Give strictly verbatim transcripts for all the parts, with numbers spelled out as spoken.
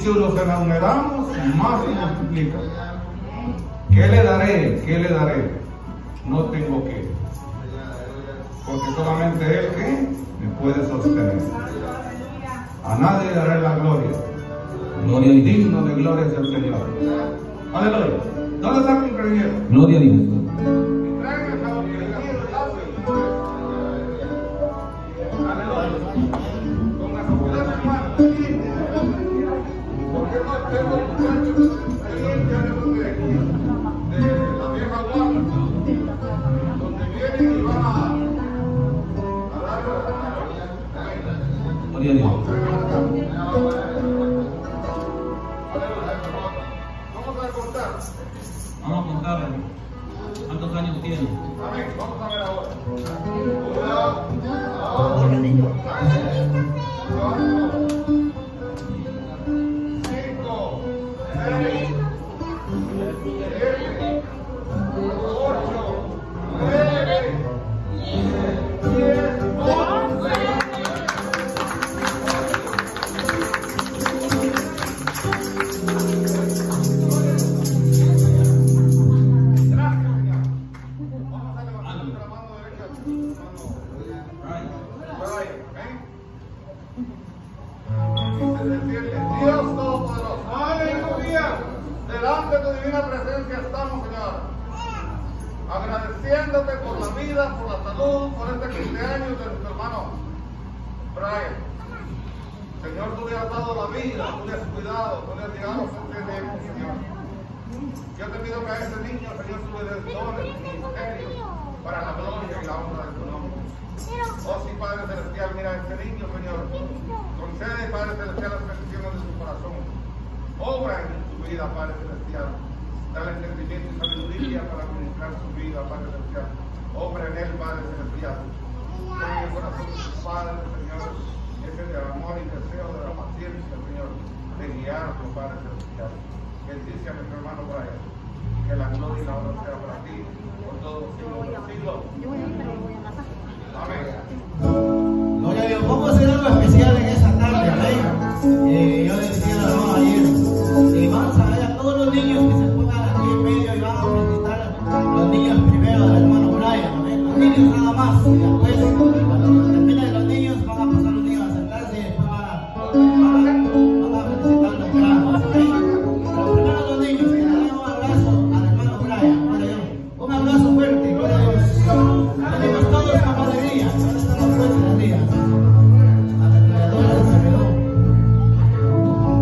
si los enumeramos, más se multiplica. ¿Qué le daré? ¿Qué le daré? No tengo que. Porque solamente Él que me puede sostener. A nadie le daré la gloria. Gloria a Dios. Digno de gloria es el Señor. Aleluya. ¿Dónde está mi creyente? Gloria a Dios. Vamos a contar cuántos años tiene. Amén. Vamos a ver ahora. Dios Todopoderoso, aleluya, delante de tu divina presencia estamos, Señor, agradeciéndote por la vida, por la salud, por este cumpleaños de nuestro hermano Brian. Señor, tú le has dado la vida, tú le has cuidado, tú le has llegado frente de él, Señor. Yo te pido que a ese niño, Señor, tú le des dones, ministerios, para la gloria y la honra de tu nombre. Oh sí, Padre Celestial, mira a este niño, Señor. Concede, Padre Celestial, las peticiones de su corazón. Obra en su vida, Padre Celestial. Dale entendimiento y sabiduría para administrar su vida, Padre Celestial. Obra en él, Padre Celestial. En el corazón de su Padre, Señor, ese de amor y deseo de la paciencia, Señor, de guiarlo, Padre Celestial. Bendice a nuestro hermano Brian. Que la gloria y la honra sea para ti, por todos los siglos de los siglos. Amén. Gloria a Dios. Vamos a hacer algo especial en esa tarde, amén. Eh, yo le decía a la hermana ayer, eh, vamos a ver a todos los niños que se pongan aquí en medio y van a felicitar a los niños primero del hermano Brian, amén. Los niños nada más, y después, cuando terminen los niños, van a pasar los niños a sentarse y después van a, van a, van a felicitar los grandes, amén. Pero primero los niños, que le den un abrazo al hermano Brian, gloria a Dios. Un abrazo fuerte, gloria a Dios. Venimos todos con alegría. ¿Dónde están los fuertes días? A la creadora del servidor.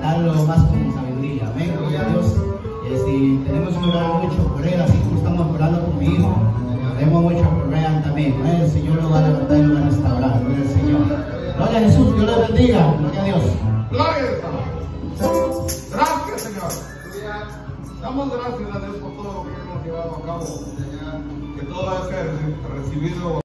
tratarlo más con sabiduría. Amén, gloria a Dios. Eh, si tenemos que orar mucho por él, así como estamos orando por mi hijo, oremos mucho por Ryan también. ¿No? El Señor lo va a levantar y lo va a restaurar. Gloria al Señor. Gloria a Jesús, Dios le bendiga. Gloria a Dios. Gloria a Dios. Gracias, Señor. Damos gracias a Dios por todo lo que hemos llevado a cabo. Que todo es recibido